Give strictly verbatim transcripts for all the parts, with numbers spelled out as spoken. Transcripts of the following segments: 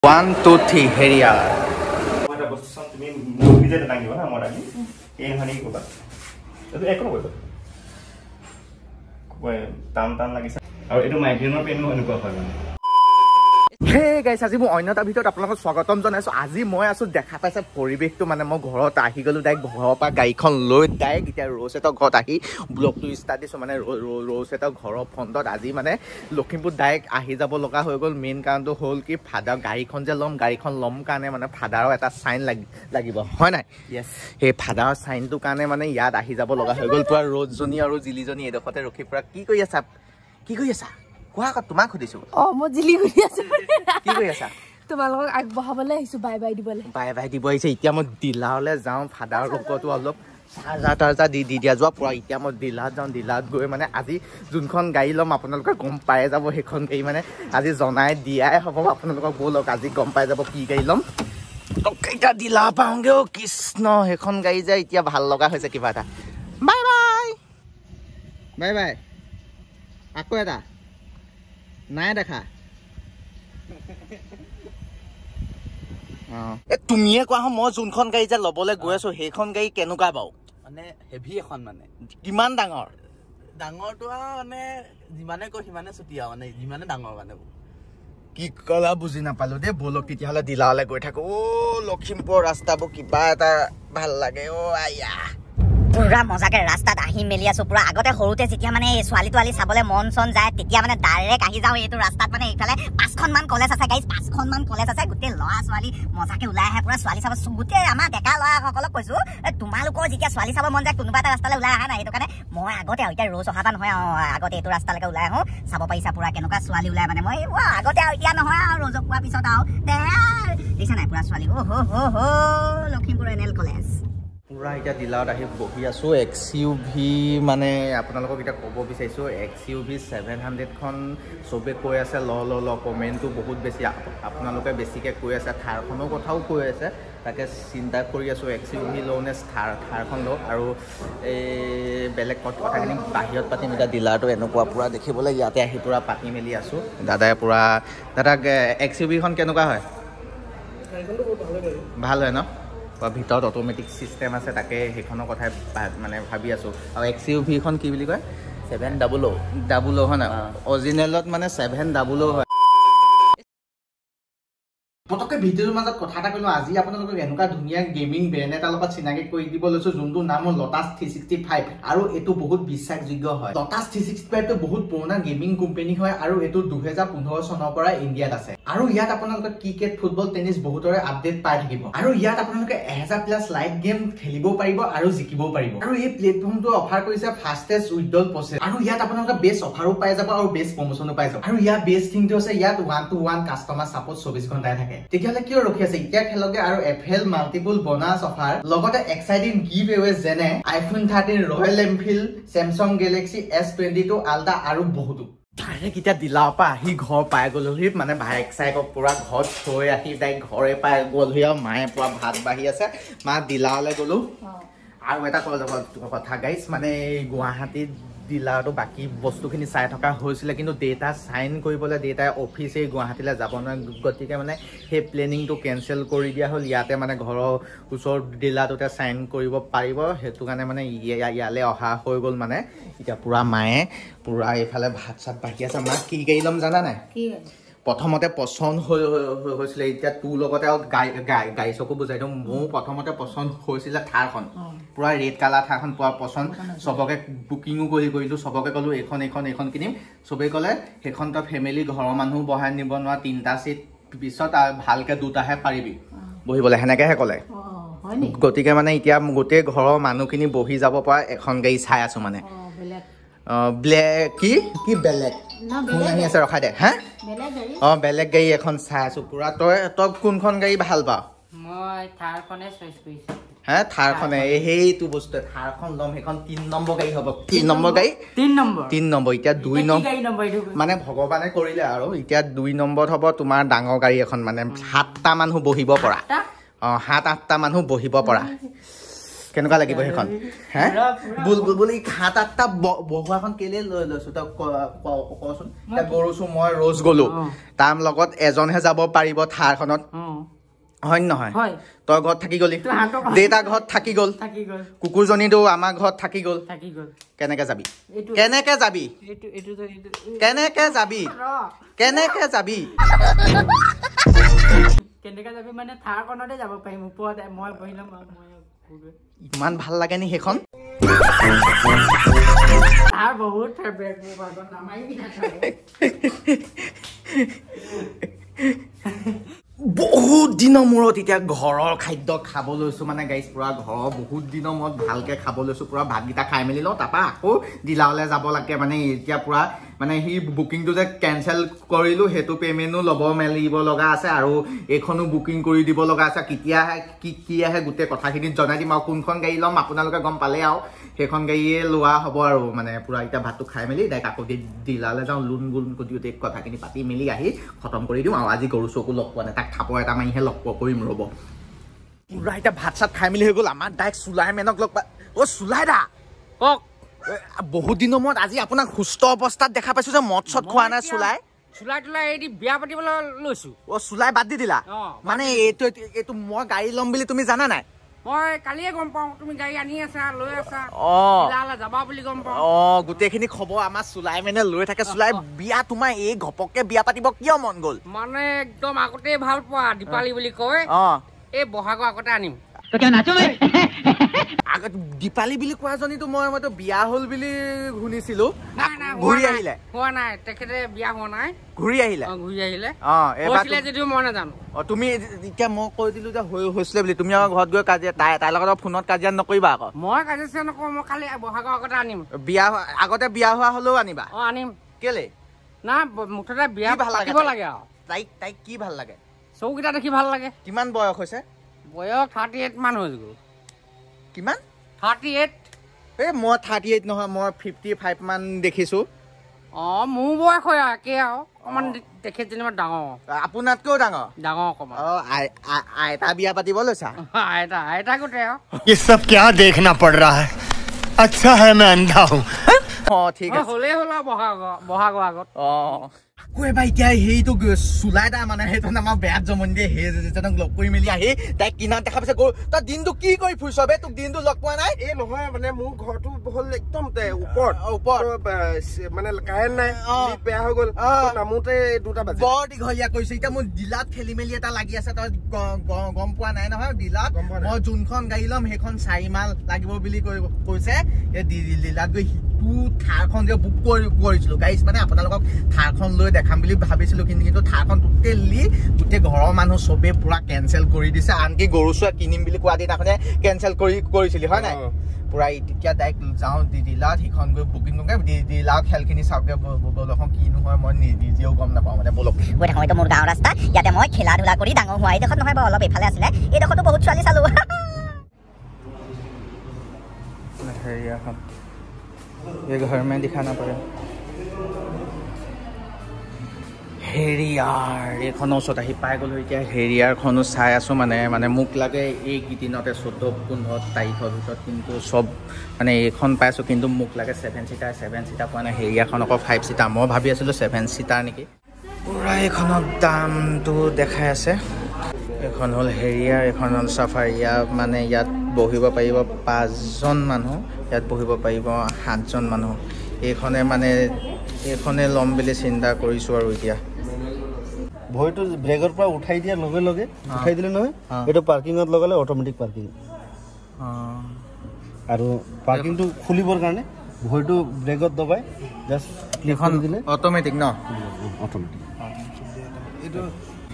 One, two, three, here. What about something movie that I know? I'm already in honey. Go back. The echo. Well, down, down like I do my dinner pen and go for Hey guys, আজি মই অন্য এটা ভিডিওত আপোনালোকক স্বাগতম জনাইছো। আজি মই আছো দেখা পাইছে পৰিবেশটো মানে মই ঘৰত আহি গলো ডাইৰেক্ট ঘৰৰ পৰা গাড়ীখন লৈ ডাইৰেক্ট এতিয়া ৰৌছেটৰ ঘৰত আহি ব্লগটো ষ্টাৰ্ট দিছো মানে ৰৌছেটৰ ঘৰৰ ফ্ৰণ্টত আজি মানে লখিমপুৰ ডাইৰেক্ট আহি যাব লগা হৈ গ'ল। মেইন কাৰণটো হ'ল কি ফাদাৰ গাড়ীখন যে ল'ম গাড়ীখন ল'ম কাৰণে মানে ফাদাৰৰ এটা চাইন লাগিব হয় নাই? Yes. সেই ফাদাৰৰ চাইনটো কাৰণে মানে ইয়াত আহি যাব লগা হৈ গ'ল। পুৰা ৰ'দজনী আৰু জিলিজনী এডোখৰতে ৰখি পুৰা কি কৰি আছা কি কৰি আছা কোৱা আকৌ তোমাক সুধিছো। অ মই জিলি কৰি আছো কি কৰি আছা? তোমালোকক আগবঢ়াবলৈ আহিছো বাই বাই দিবলৈ। বাই বাই দিব আহিছে। এতিয়া মই ডিলাৰলৈ যাওঁ ফাদাৰ লগতো অলপ চাৰ্জাৰ টাৰ্জাৰ দি দি দিয়া যোৱা পুৰা। এতিয়া মই ডিলাৰত যাওঁ ডিলাৰত গৈ মানে আজি যোনখন গাড়ী ল'ম আপোনালোকে গম পাই যাব। সেইখন গাড়ী মানে আজি জনাই দিয়াই হ'ব আপোনালোকক। ব'লক আজি গম পাই যাব কি গাড়ী ল'ম। কেইটা ডিলাৰ পাওঁগৈ অ' কৃষ্ণ। সেইখন গাড়ী যে এতিয়া ভাল লগা হৈছে কিবা এটা। বাই বাই বাই বাই আকৌ এটা নাই দেখা। তুমিয়ে কোৱা মই যোনখন গাড়ী যে ল'বলৈ গৈ আছো সেইখন গাড়ী কেনেকুৱা বাৰু? মানে হেভি এখন মানে কিমান ডাঙৰ? ডাঙৰটো মানে যিমানে কয় সিমানে ছুটি আৰু মানে যিমানে ডাঙৰ মানে কি কলা বুজি নাপালো দেই। ব'লক তেতিয়াহ'লে ডিলাৰলৈ গৈ থাকো। অ' লখিমপুৰ ৰাস্তাবোৰ কিবা এটা ভাল লাগে অ' আয়া। পুৰা মজাকে ৰাস্তাত আহি মেলি আছো। পুৰা আগতে সৰুতে যেতিয়া মানে ছোৱালী তোৱালী চাবলৈ মন চন যায় তেতিয়া মানে ডাইৰেক্ট আহি যাওঁ এইটো ৰাস্তাত। মানে এইফালে পাঁচখন মান কলেজ আছে গাইজ, পাঁচখন মান কলেজ আছে। গোটেই ল'ৰা ছোৱালী মজাকে ওলাই আহে পুৰা ছোৱালী চাব। গোটেই আমাৰ ডেকা ল'ৰাসকলক কৈছো তোমালোকৰ যেতিয়া ছোৱালী চাব মন যায় কোনোবা এটা ৰাস্তালৈ ওলাই আহা নাই। সেইটো কাৰণে মই আগতে আৰু এতিয়া ৰ'জ অহা পৰা নহয় আৰু আগতে এইটো ৰাস্তালৈকে ওলাই আহো। চাব পাৰিছা পুৰা কেনেকুৱা ছোৱালী ওলাই মানে মই আগতে আৰু এতিয়া নহয় আৰু ৰ'জক পোৱাৰ পিছত আৰু দেখিছা নাই পুৰা ছোৱালী। অ' হ' হ' হ' লখিমপুৰ এন এল কলেজ পুৰা এতিয়া ডিলাৰত আহি বহি আছো। এক্স ইউ ভি মানে আপোনালোকক এতিয়া ক'ব বিচাৰিছোঁ এক্স ইউ ভি ছেভেন হাণ্ড্ৰেডখন চবে কৈ আছে ল ল ল কমেণ্টটো বহুত বেছি আপোনালোকে বেছিকৈ কৈ আছে। থাৰখনৰ কথাও কৈ আছে তাকে চিন্তা কৰি আছোঁ এক্স ইউ ভি লওঁ নে থাৰ থাৰখন লওঁ। আৰু এই বেলেগ কথাখিনি বাহিৰত পাতিম। এতিয়া ডিলাৰটো এনেকুৱা পূৰা দেখিবলৈ ইয়াতে আহি পূৰা পাতি মেলি আছোঁ। দাদাই পূৰা দাদা এক্স ইউ ভিখন কেনেকুৱা হয়? ভাল হয় ন? ভিতৰত অট'মেটিক চিষ্টেম আছে তাকে সেইখনৰ কথাই মানে ভাবি আছোঁ। আৰু এক্স ইউ ভিখন কি বুলি কয়? Seven double O' double O' হয় নাই? অৰিজিনেলত মানে ছেভেন ডাবল অ' হয়। পটককৈ ভিডিঅ'ৰ মাজত কথা এটা ক'লোঁ। আজি আপোনালোকক এনেকুৱা ধুনীয়া গেমিং ব্ৰেণ্ড এটাৰ লগত চিনাকি কৰি দিব লৈছোঁ যোনটোৰ নাম হ'ল লটাছ থ্ৰী ছিক্সটি ফাইভ। আৰু এইটো বহুত বিশ্বাসযোগ্য হয়। লটাছ থ্ৰী ছিক্সটি ফাইভটো বহুত পুৰণা গেমিং কোম্পানী হয় আৰু এইটো দুহেজাৰ পোন্ধৰ চনৰ পৰা ইণ্ডিয়াত আছে। আৰু ইয়াত আপোনালোকে ক্ৰিকেট ফুটবল টেনিছ বহুতৰে আপডেট পাই থাকিব। আৰু ইয়াত আপোনালোকে এহেজাৰ প্লাছ লাইভ গেম খেলিবও পাৰিব আৰু জিকিবও পাৰিব। আৰু এই প্লেটফৰ্মটো অফাৰ কৰিছে ফাষ্টেষ্ট উইথড্ৰল প্ৰচেছ। আৰু ইয়াত আপোনালোকে বেষ্ট অফাৰো পাই যাব আৰু বেষ্ট প্ৰমোচনো পাই যাব। আৰু ইয়াৰ বেষ্ট থিংটো হৈছে ইয়াত one to one customer support চৌবিশ ঘণ্টাই থাকে। তেতিয়াহ'লে কিয় ৰখি আছে? এতিয়া খেলকে। আৰু F L multiple bonus offer লগতে এক্সাইটিং গিভ এৱে যেনে iPhone thirteen, Royal Enfield, Samsung Galaxy S twenty two Ultra আৰু বহুতো। ডাইৰেক্ট এতিয়া ডিলাৰৰ পৰা আহি ঘৰ পাই গ'লোহি। মানে বাইক চাইকক পুৰা ঘৰত থৈ আহি ডাইৰেক্ট ঘৰে পাই গ'লোহি। আৰু মায়ে পুৰা ভাত বাঢ়ি আছে। মা ডিলাৰলৈ গ'লো। আৰু এটা কথা গাইছ মানে গুৱাহাটীত ডিলাৰটো বাকী বস্তুখিনি চাই থকা হৈছিলে কিন্তু দেউতা চাইন কৰিবলৈ দেউতাই অফিচ এই গুৱাহাটীলৈ যাব নোৱাৰে। গতিকে মানে সেই প্লেনিংটো কেঞ্চেল কৰি দিয়া হ'ল। ইয়াতে মানে ঘৰৰ ওচৰৰ ডিলাৰটোতে চাইন কৰিব পাৰিব। সেইটো কাৰণে মানে ইয়ালৈ অহা হৈ গ'ল। মানে এতিয়া পূৰা মায়ে পূৰা এইফালে ভাত চাত বাঢ়ি আছে। মাক কি গাড়ী ল'ম জানা নাই? প্ৰথমতে পচন্দ হৈ হৈছিলে। এতিয়া তোৰ লগতে আৰু গাড়ী গাড়ী চকু বুজাই দিওঁ। মোৰ প্ৰথমতে পচন্দ হৈছিলে থাৰখন। পুৰা ৰেড কালাৰ থাৰখন পুৰা পচন্দ। চবকে বুকিঙো কৰি কৰিলোঁ। চবকে ক'লোঁ এইখন এইখন এইখন কিনিম। চবেই ক'লে সেইখন তই ফেমিলি ঘৰৰ মানুহ বহাই নিব নোৱাৰ তিনিটা চিট পিছত আৰু ভালকৈ দুটাহে পাৰিবি বহিবলৈ সেনেকৈহে ক'লে। গতিকে মানে এতিয়া গোটেই ঘৰৰ মানুহখিনি বহি যাব পৰা এখন গাড়ী চাই আছোঁ মানে। ব্লেক কি কি বেলেগ ফোন আহি আছে ৰখাই দে। হা অঁ বেলেগ গাড়ী এখন চাই আছোঁ পুৰা। তই তই কোনখন গাড়ী ভাল পাওঁ? মই থাৰখনে চইচ কৰিছোঁ। হে থাৰখনে সেইটো বস্তু থাৰখন ল'ম। সেইখন তিনি নম্বৰ গাড়ী হ'ব। তিনি নম্বৰ গাড়ী তিনি নম্বৰ তিনি নম্বৰ এতিয়া দুই নম্বৰ মানে ভগৱানে কৰিলে আৰু এতিয়া দুই নম্বৰত হ'ব তোমাৰ ডাঙৰ গাড়ী এখন মানে সাতটা মানুহ বহিব পৰা। অঁ সাত আঠটা মানুহ বহিব পৰা। কেনেকুৱা লাগিব সেইখন হে বুলবুল এই সাত আঠটা বহুৱাখন কেলে লৈ লৈছো তই কচোন এতিয়া গৰুছো মই ৰ'জ গলো তাৰ লগত এজনহে যাব পাৰিব থাৰখনত হয় নহয় তই ঘৰত থাকি গলি দেউতা ঘৰত থাকি গল কুকুৰজনীতো আমাৰ ঘৰত থাকি গল কেনেকে যাবি কেনেকে যাবি কেনেকে যাবি কেনেকে যাবি কেনেকে যাবি মানে থাৰখনতে যাব পাৰিম ওপৰত মই বহি ল'ম ইমান ভাল লাগে নি সেইখন তাৰ বহুত ফেভৰেট মোৰ ভাগত নামাইবি বহুত দিনৰ মূৰত এতিয়া ঘৰৰ খাদ্য খাব লৈছো মানে গাইছ পুৰা ঘৰৰ বহুত দিনৰ মূৰত ভালকে খাব লৈছো পুৰা ভাতকেইটা খাই মেলি লওঁ তাৰপৰা আকৌ ডিলাৰলৈ যাব লাগে মানে এতিয়া পুৰা মানে সি বুকিংটো যে কেনচেল কৰিলো সেইটো পেমেণ্টো ল'ব মেলিব লগা আছে আৰু এইখনো বুকিং কৰি দিব লগা আছে কেতিয়া আহে কি কি আহে গোটেই কথাখিনি জনাই দিম আৰু কোনখন গাড়ী ল'ম আপোনালোকে গম পালে আৰু সেইখন গাড়ীয়ে লোৱা হ'ব আৰু মানে পুৰা এতিয়া ভাতটো খাই মেলি ডাইৰেক্ট আকৌ ডিলাৰলৈ যাওঁ লোন গোন গোটেই কথাখিনি পাতি মেলি আহি খতম কৰি দিওঁ আৰু আজি গৰু চকু লগ পোৱা নাই তাক খাব এটা মাৰিহে লগ কৰিম ৰ'ব পুৰা এতিয়া ভাত চাত খাই মেলি হৈ গ'ল আমাৰ ডাইৰেক্ট চুলাই মেনক লগ পা অ' চুলাই দা কওক বহুত দিনৰ মূৰত আজি আপোনাক সুস্থ অৱস্থাত দেখা পাইছো যে মদ চদ খোৱা নাই চুলাই চুলাই তোলাই এৰি বিয়া পাতিবলৈ লৈছো অ চুলাই বাদ দি দিলা মানে এইটো এইটো মই গাড়ী ল'ম বুলি তুমি জানা নাই মই কালিয়ে গম পাওঁ তুমি গাড়ী আনি আছা লৈ আছা অ যাবা বুলি গম পাওঁ অ গোটেইখিনি খবৰ আমাৰ চুলাই মানে লৈ থাকে চুলাই বিয়া তোমাৰ এই ঘপককে বিয়া পাতিব কিয় মন গ'ল মানে একদম আগতে ভাল পোৱা দীপালী বুলি কয় অ এই বহাগৰ আগতে আনিম দীপালী বুলি কোৱাজনীতো মই মইতো বিয়া হ'ল বুলি শুনিছিলো ঘূৰি আহিলে হোৱা নাই তেখেতে বিয়া হোৱা নাই ঘূৰি আহিলে ঘূৰি আহিলে অ এবাৰ যদিও মই নাজানো অ তুমি এতিয়া মই কৈ দিলো যে হৈছিলে বুলি তুমি আমাৰ ঘৰত গৈ কাজিয়া তাই তাইৰ লগত ফোনত কাজিয়া নকৰিবা আকৌ মই কাজিয়া নকৰো মই কালি বহাগৰ আগতে আনিম বিয়া আগতে বিয়া হোৱা হলেও আনিবা অ আনিম কেলে না মুঠতে বিয়া পাতিব লাগে আৰু তাইক তাইক কি ভাল লাগে চৌকেইটা দেখি ভাল লাগে কিমান বয়স হৈছে বয়স থাৰ্টি এইট মান হৈ গ'ল কিমান থাৰ্টি এইট এই মই থাৰ্টি এইট নহয় মই ফিফটি ফাইভ মান দেখিছো অ মোৰ বয়স হয় একে আৰু অকমান দেখি যেনিবা ডাঙৰ আপোনাতকৈও ডাঙৰ ডাঙৰ অকমান অ আইতা বিয়া পাতিব লৈছা আইতা আইতা গোটেই আৰু ये सब क्या देखना पड़ रहा है अच्छा है मैं अंधा हूँ অ ঠিক আছে হ'লেই হ'ল আৰু বহাগৰ বহাগৰ আগত অ আকৌ এবাৰ এতিয়া সেইটো চুলাই দা মানে সেইটো আমাৰ বেয়াত জমনি দিয়ে সেইজনক লগ কৰি মেলি আহি তাইক কিনাত দেখা পাইছে গৰু তই দিনটো কি কৰি ফুৰিছ বে তোক দিনটো লগ পোৱা নাই এই নহয় মানে মোৰ ঘৰটো হ'ল একদম ওপৰত ওপৰত মানে কাৰেণ্ট নাই বেয়া হৈ গ'ল নামোতে দুটা বাজি বৰ দীঘলীয়া কৰিছে এতিয়া মোৰ ডিলাত খেলি মেলি এটা লাগি আছে তই গম পোৱা নাই নহয় ডিলাত মই যোনখন গাড়ী ল'ম সেইখন চাৰি মাল লাগিব বুলি কৈছে এই ডিলাত গৈ সিটো থাৰখন যে বুক কৰিছিলো গাড়ী মানে আপোনালোকক থাৰখন লৈ দেখাম বুলি ভাবিছিলো কিন্তু কিন্তু থাৰখন টোটেলি গোটেই ঘৰৰ মানুহ চবে পুৰা কেনচেল কৰি দিছে আনকি গৰু চোৱা কিনিম বুলি কোৱা দিনাখনে কেনচেল কৰি কৰিছিলি হয় নাই পুৰা তেতিয়া ডাইৰেক্ট যাওঁ ডিলাত সিখন গৈ বুকিং কৰোঁগে ডিলাত খেলখিনি চাওঁগে বলখন কিনো হয় মই নিজেও গম নাপাওঁ মানে বলক গৈ থাকোঁ এইটো মোৰ গাঁৱৰ ৰাস্তা ইয়াতে মই খেলা ধূলা কৰি ডাঙৰ হোৱা এইডোখৰত নহয় বাৰু অলপ এইফালে আছিলে এইডোখৰতো বহুত ছোৱালী চালো হেৰিয়াখন ये घर में दिखाना पड़े হেৰিয়াৰ এইখনৰ ওচৰত আহি পাই গ'লো এতিয়া হেৰিয়াৰখনো চাই আছোঁ মানে মানে মোক লাগে এইকেইদিনতে চৈধ্য পোন্ধৰ তাৰিখৰ ভিতৰত কিন্তু চব মানে এইখন পাইছোঁ কিন্তু মোক লাগে ছেভেন চিটাৰ ছেভেন চিটাৰ পোৱা নাই হেৰিয়াৰখন আকৌ ফাইভ চিটাৰ মই ভাবি আছিলোঁ ছেভেন চিটাৰ নেকি পুৰা এইখনৰ দামটো দেখাই আছে এখন হ'ল হেৰিয়াৰ এখন হ'ল চাফাৰী ইয়াত মানে ইয়াত বহিব পাৰিব পাঁচজন মানুহ ইয়াত বহিব পাৰিব সাতজন মানুহ এইখনে মানে এইখনে ল'ম বুলি চিন্তা কৰিছোঁ আৰু এতিয়া ভৰিটো ব্ৰেকৰ পৰা উঠাই দিয়াৰ লগে লগে উঠাই দিলে নহয় এইটো পাৰ্কিঙত লগালে অট'মেটিক পাৰ্কিং আৰু পাৰ্কিংটো খুলিবৰ কাৰণে ভৰিটো ব্ৰেকত দবাই জাষ্ট ক্লিক কৰি দিলে অট'মেটিক ন অট'মেটিক এইটো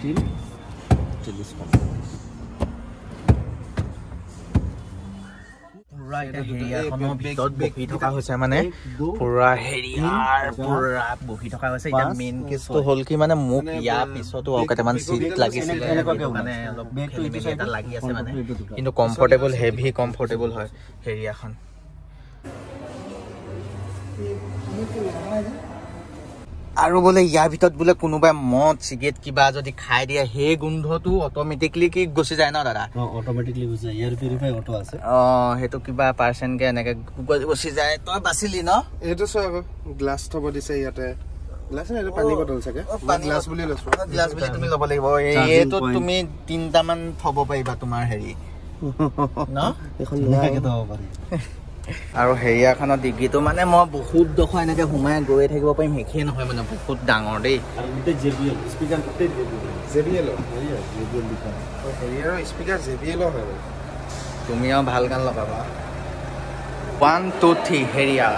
পুৰা এতিয়া হেৰিয়াৰখনৰ ভিতৰত বহি থকা হৈছে মানে পুৰা হেৰিয়াৰ পুৰা বহি থকা হৈছে এতিয়া মেইন কেছটো হ'ল কি মানে মোক ইয়াৰ পিছতো আৰু কেইটামান চিট লাগিছিলে মানে অলপ খেলি মেলি এটা লাগি আছে মানে কিন্তু কমফৰ্টেবল হেভি কমফৰ্টেবল হয় হেৰিয়াৰখন আৰু বোলে ইয়াৰ ভিতৰত বোলে কোনোবাই মদ চিগাৰেট কিবা যদি খাই দিয়ে সেই গোন্ধটো অট'মেটিকলি কি গুচি যায় ন দাদা অট'মেটিকলি গুচি যায় এয়াৰ পিউৰিফাই অটো আছে অ সেইটো কিবা পাৰ্চেন্টকে এনেকে গুচি যায় তই বাচিলি ন এইটো চোৱা আকৌ গ্লাছ থব দিছে ইয়াতে গ্লাছ নাই পানী বটল চাগে গ্লাছ বুলি লৈছো গ্লাছ বুলি তুমি ল'ব লাগিব এইটো তুমি তিনটা মান থব পাৰিবা তোমাৰ হেৰি ন এখন ধুনীয়াকে থব পাৰি আৰু হেৰিয়াখনৰ ডিগ্ৰীটো মানে মই বহুত ডোখৰ এনেকে সোমাই গৈ থাকিব পাৰিম সেইখিনি নহয় মানে বহুত ডাঙৰ দেই আৰু গোটেই জেবিএল স্পিকাৰ গোটেই জেবিএল জেবিএল লিখা হেৰিয়াৰ স্পিকাৰ জেবিএল হয় তুমি আৰু ভাল গান লগাবা ওৱান টু থ্ৰী হেৰিয়াৰ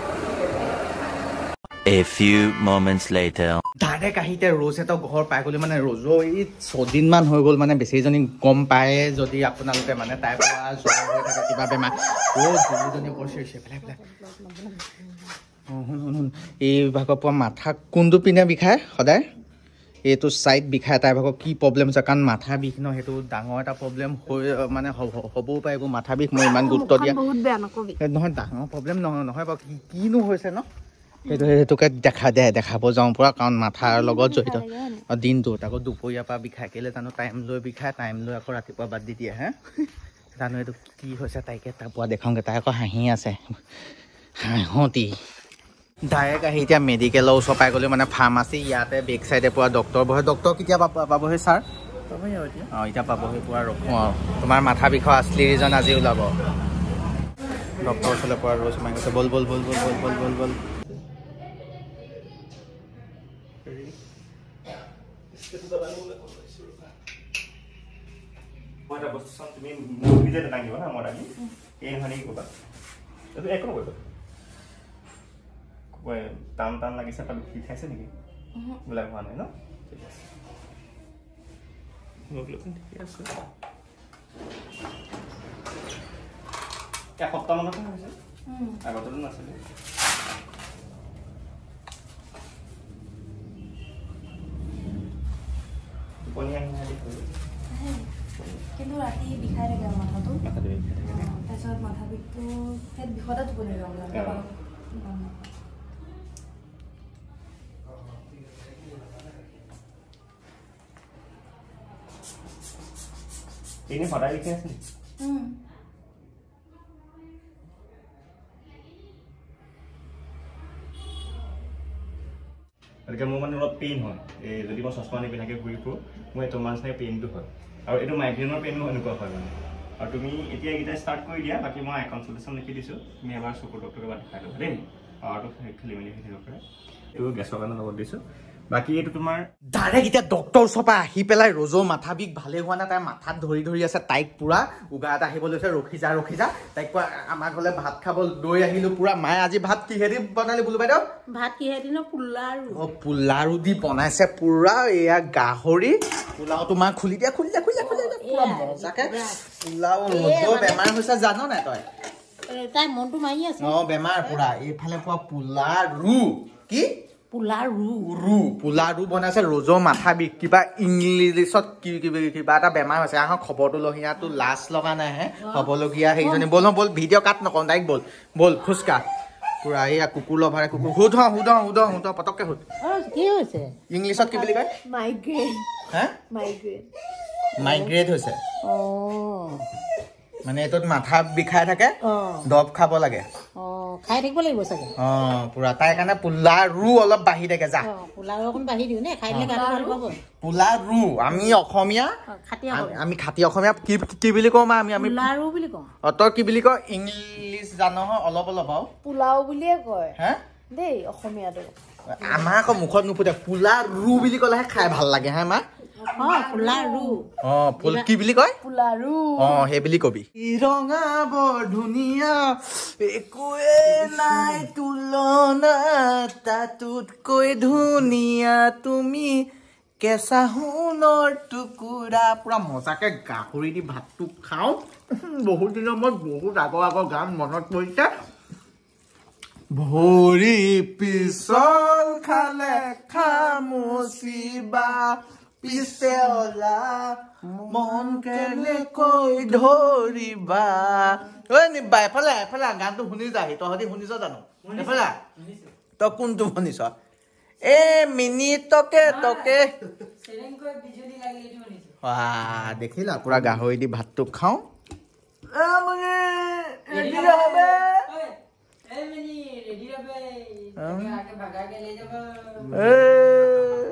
A few moments later. Direct আহিতে ৰ'জ এটা ঘৰ পাই গ'লে মানে ৰ'জৰ এই ছদিনমান হৈ গ'ল মানে বেছিজনী গম পায়ে যদি আপোনালোকে মানে তাইৰ পৰা জ্বৰ হৈ থাকে কিবা বেমাৰ ৰ'জ দুজনী পৰিছে পেলাই পেলাই অঁ শুন শুন শুন এই ভাগৰ পৰা মাথা কোনটো পিনে বিষায় সদায় এইটো ছাইড বিষায় তাইৰ ভাগৰ কি প্ৰব্লেম হৈছে কাৰণ মাথা বিষ ন সেইটো ডাঙৰ এটা প্ৰব্লেম হৈ মানে হ'বও পাৰে এইবোৰ মাথা বিষ মই ইমান গুৰুত্ব দিয়া নহয় ডাঙৰ প্ৰব্লেম নহয় নহয় বাৰু কিনো হৈছে ন সেইটো সেইটোকে দেখা দে দেখাব যাওঁ পৰা কাৰণ মাথাৰ লগত জড়িত দিনটোত আকৌ দুপৰীয়াৰ পৰা বিষাই কেলৈ জানো টাইম লৈ বিষায় টাইম লৈ আকৌ ৰাতিপুৱা বাদ দি দিয়ে হে জানো এইটো কি হৈছে তাইকে তাৰ পৰা দেখাওঁগৈ তাই আকৌ হাঁহি আছে হাঁহতি ডাইৰেক্ট আহি এতিয়া মেডিকেলৰ ওচৰ পাই গ'লে মানে ফাৰ্মাচী ইয়াতে বেক চাইডে পোৱা ডক্টৰ বহে ডক্টৰ কেতিয়া পাবহি ছাৰ অঁ এতিয়া পাবহি পুৰা ৰখোঁ আৰু তোমাৰ মাথা বিষৰ আছলি ৰিজন আজি ওলাব ডক্টৰ ওচৰলৈ পোৱা ৰ'জ মাৰি গৈছে বল বল বল বল বল বল বল বল মই এটা বস্তু চাম তুমি মুভি যে দাঙিব না মই দাঙি এই নহয় নেকি ক'বা এইটো একো নকৰিবা টান টান লাগিছে তাত বিষাইছে নেকি বোলে হোৱা নাই ন ঠিক আছে ঠিকে আছে এসপ্তাহ মানতে হৈছে আগতেতো নাছিলে টোপনি আহি আহি কিন্তু ৰাতি বিষাই থাকে মাথাটো তাৰপিছত মাথা বিষটো সেই বিষতে টোপনি যাওঁ এনে সদায় লিখি আছে নেকি গতিকে মোৰ মানে অলপ পেইন হয় এই যদি মই চশমা নিপিন্ধাকে ঘূৰি ফুৰোঁ মোৰ এইটো মাছ নাই পেইনটো হয় আৰু এইটো মাইগ্ৰেইনৰ পেইনো এনেকুৱা হয় মানে আৰু তুমি এতিয়া এইকেইটা ষ্টাৰ্ট কৰি দিয়া বাকী মই কনচালটেশ্যন লিখি দিছোঁ তুমি এবাৰ চকুৰ ডক্টৰক এবাৰ দেখাই ল'বা দেই আৰু খেলি মেলি হৈ থাকিব পাৰে এইবোৰ গেছৰ কাৰণে লগত দিছোঁ বাকী এইটো তোমাৰ ডাইৰেক্ট এতিয়া ডক্টৰ ওচৰৰ পৰা আহি পেলাই ৰ'জৰ মাথা বিষ ভালে হোৱা নাই তাই মাথাত ধৰি ধৰি আছে তাইক পুৰা উগা এটা আহিব লৈছে ৰখি যা ৰখি যা তাইক কোৱা আমাৰ ঘৰলৈ ভাত খাব লৈ আহিলোঁ পুৰা মায়ে আজি ভাত কিহেদি বনালি বোলো বাইদেউ ভাত কিহেদি ন পোলাও অঁ পোলাও দি বনাইছে পুৰা এয়া গাহৰি পোলাওটো মা খুলি দিয়া খুলি দিয়া খুলি দিয়া খুলি দিয়া পুৰা মজাকে পোলাও ৰ'জৰ বেমাৰ হৈছে জানো নাই তই তাই মনটো মাৰি আছে অঁ বেমাৰ পুৰা এইফালে পোৱা পোলাও কি পোলাও ৰু পোলাও বনাইছে ৰ'জৰ মাথা বিষ কিবা ইংলিছত কিবা এটা বেমাৰ হৈছে আহক খবৰটো লৈ ইয়াতো লাজ লগা নাই হে হ'বলগীয়া সেইজনী বল বল ভিডিঅ' কাট নকওঁ ডাইক বল বল খোজকাঢ় পুৰা এইয়া কুকুৰ লভাৰে কুকুৰ সুধ সুধ সুধ সুধ পটককে সুধ কি হৈছে ইংলিছত কি বুলি কয় মাইগ্ৰেন হা মাইগ্ৰেন মাইগ্ৰেট হৈছে অঁ মানে এইটোত মাথা বিষাই থাকে দৰৱ খাব লাগে অঁ খাই থাকিব লাগিব চাগে অঁ পুৰা তাইৰ কাৰণে পোলাও অলপ বাঢ়ি থাকে যা পোলাও অকণ বাঢ়ি দিওঁ নে খাই দিলে গাটো ভাল পাব পোলাও আমি অসমীয়া খাটি আমি খাটি অসমীয়া কি কি বুলি কওঁ মা আমি আমি পোলাও বুলি কওঁ অঁ তই কি বুলি কওঁ ইংলিছ জানো অলপ অলপ আৰু পোলাও বুলিয়ে কয় হে দেই অসমীয়াটো আমাৰ আকৌ মুখত নুফুটে পোলাও বুলি ক'লেহে খাই ভাল লাগে হা মা অঁ পোলাও অঁ ফুল কি বুলি কয় পোলাও অঁ সেই বুলি কবি ৰঙা বৰ ধুনীয়া একোৱে নাই তুলনা তাতোতকৈ ধুনীয়া তুমি কেঁচা সোণৰ টুকুৰা পুৰা মজাকে গাহৰি দি ভাতটো খাওঁ বহুত দিনৰ মূৰত বহুত আগৰ আগৰ গান মনত পৰিছে ভৰি পিছল খালে খামুচিবা পিছে অলা মন কেনেকৈ ধৰিবা ঐ নিবা এফালে এফালে গানটো শুনি যাহি তহঁতি শুনিছ জানো এফালে তই কোনটো শুনিছ এ মিনি টকে টকে চেৰেংকৈ বিজুলী লাগি এইটো শুনিছো ৱাহ দেখিলা পুৰা গাহৰি দি ভাতটো খাওঁ ৰেডি হবে এই মিনি ৰেডি হবে আগে ভাগাকে লৈ যাব